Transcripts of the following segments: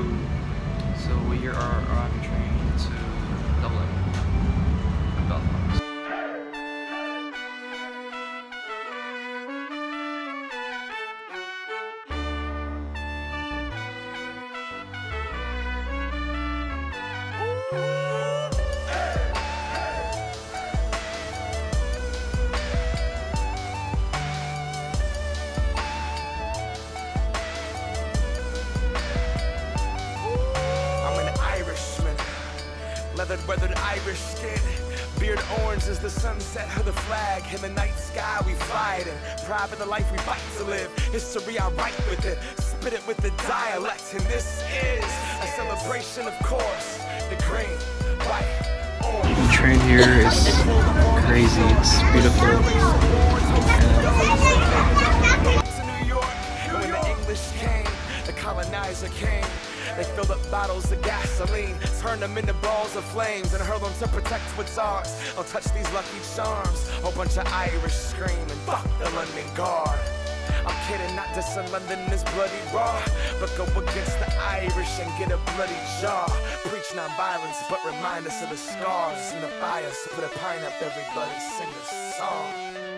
So we are on train to Dublin from Belfast. Leathered, weathered Irish skin, beard orange as the sunset of the flag. In the night sky we fly it in, pride in the life we fight to live. History I write with it, spit it with the dialect. And this is a celebration, of course. The green, white, orange. The train here is crazy, it's beautiful. To New York, and when the English came, the colonizer came. They filled up bottles of gasoline, turned them into balls of flames, and hurled them to protect what's ours. I'll touch these lucky charms. A bunch of Irish screaming, fuck the London Guard. I'm kidding, not dissing London is bloody raw, but go against the Irish and get a bloody jaw. Preach non-violence, but remind us of the scars and the bias. Put a pine up, everybody sing a song.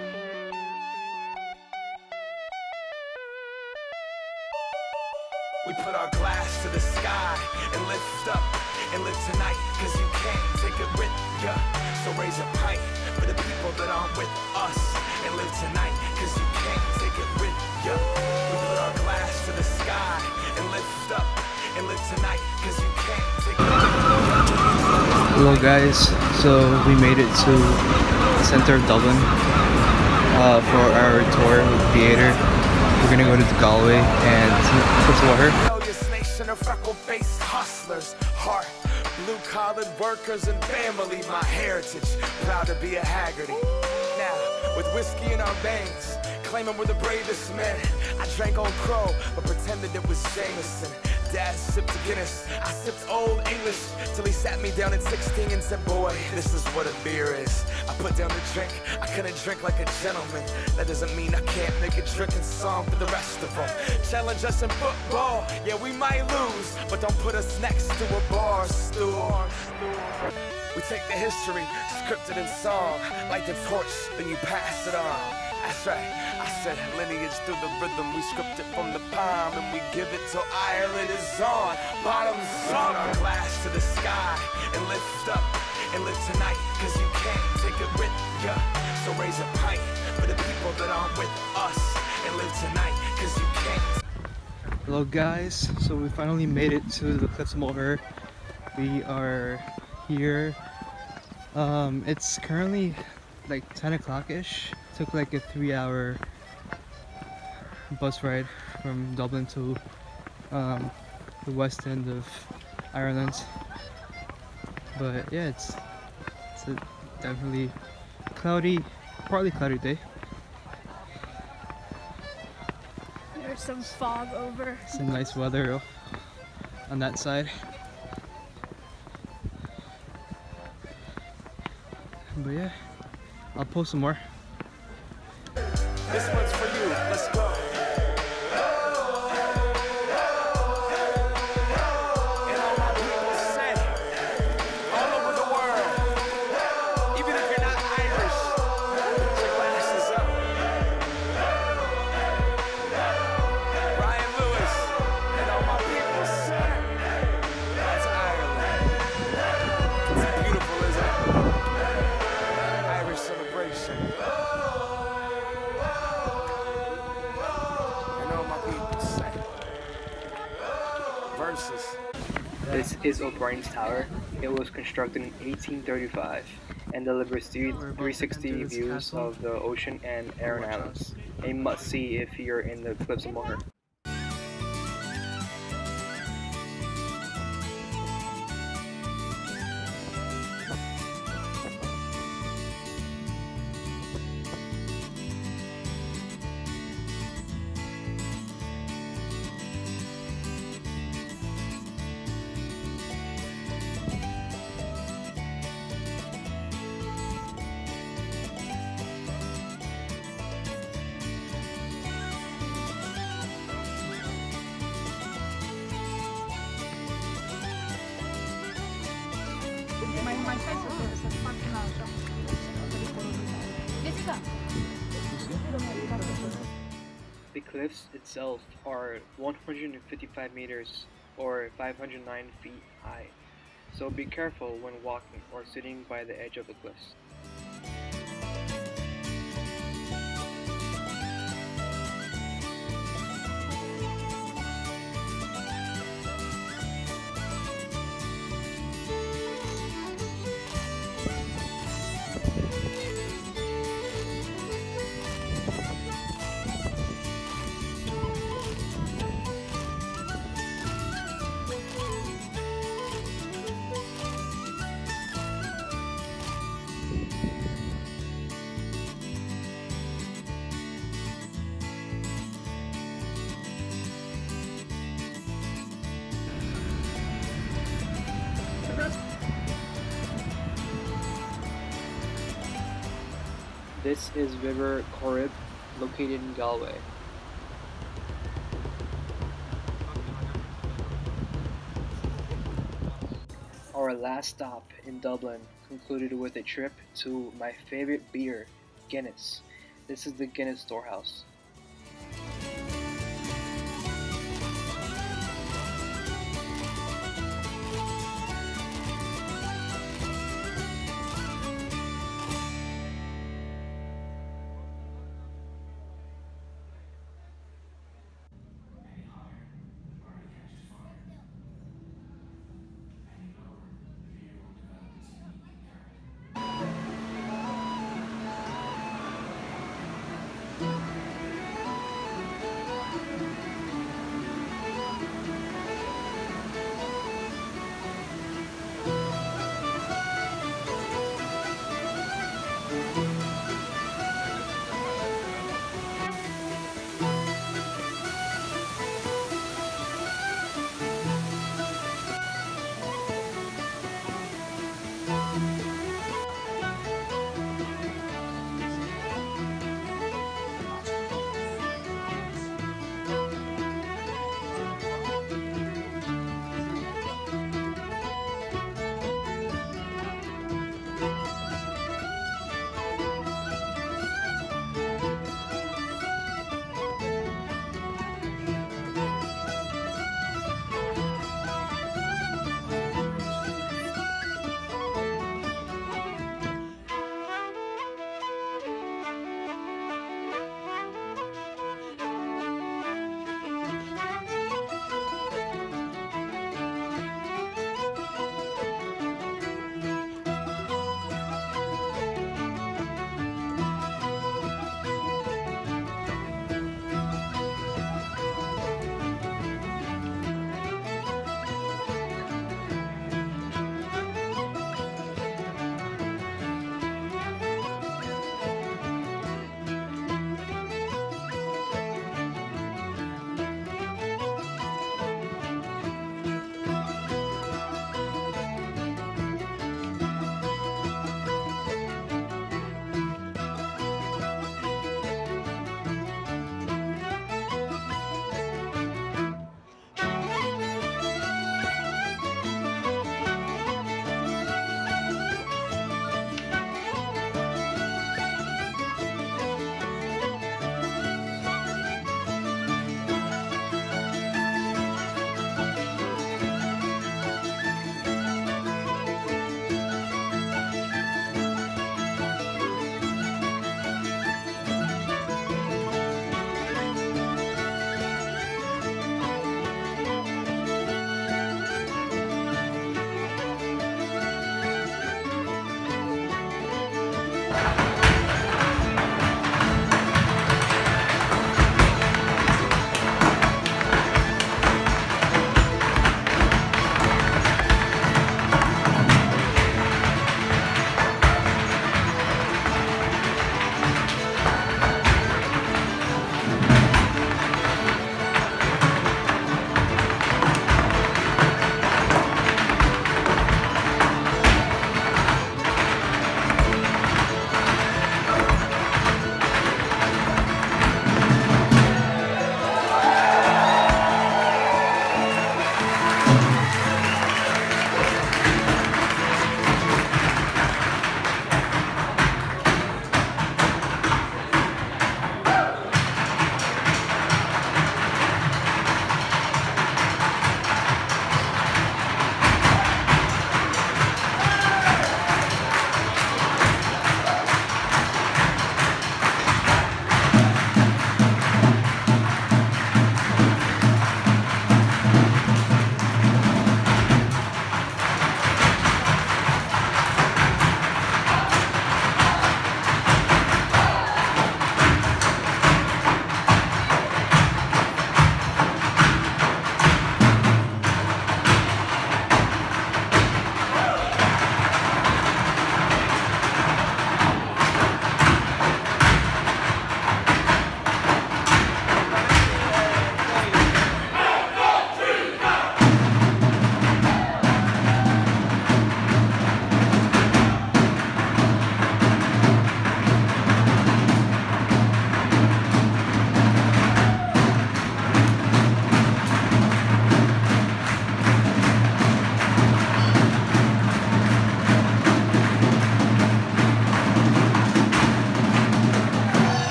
We put our glass to the sky and lift up and live tonight, cause you can't take it with ya. So raise a pint for the people that aren't with us and live tonight, cause you can't take it with ya. We put our glass to the sky and lift up and live tonight, cause you can't take it with ya. Hello guys, so we made it to the center of Dublin for our tour with the theater. We're gonna go to Galway and Cliffs of Moher. Rebellious nation of freckle-faced hustlers, heart, blue-collared workers and family, my heritage, proud to be a Haggerty. Now, with whiskey in our veins, claiming we're the bravest men. I drank on Crow, but pretended it was Jameson. Dad sipped a Guinness, I sipped Old English, till he sat me down at 16 and said, boy, this is what a beer is. I put down the drink, I couldn't drink like a gentleman. That doesn't mean I can't make a drinking song for the rest of them. Challenge us in football, yeah we might lose, but don't put us next to a bar stool. We take the history, scripted in song, like the torch, then you pass it on. That's right, I said lineage through the rhythm. We script it from the palm and we give it till Ireland is on. Bottoms on, our glass to the sky and lift up and live tonight, cause you can't take it with ya. So raise a pint for the people that aren't with us and live tonight, cause you can't. Hello guys, so we finally made it to the Cliffs of Moher. We are here. It's currently like 10 o'clock-ish. Took like a 3-hour bus ride from Dublin to the west end of Ireland. But yeah, it's a definitely cloudy, partly cloudy day. There's some fog over. Some nice weather on that side. But yeah, I'll post some more. This one's for you, let's go. And all my people say, all over the world, even if you're not Irish, put your glasses up. Brian Lewis, and all my people say, that's Ireland. It's beautiful, isn't it? Irish celebration. This is O'Brien's Tower. It was constructed in 1835 and delivers 360 views of the ocean and Aran Islands. A must-see if you're in the Cliffs of Moher. The cliffs itself are 155 meters or 509 feet high, so be careful when walking or sitting by the edge of the cliffs. This is River Corrib, located in Galway. Our last stop in Dublin concluded with a trip to my favorite beer, Guinness. This is the Guinness Storehouse.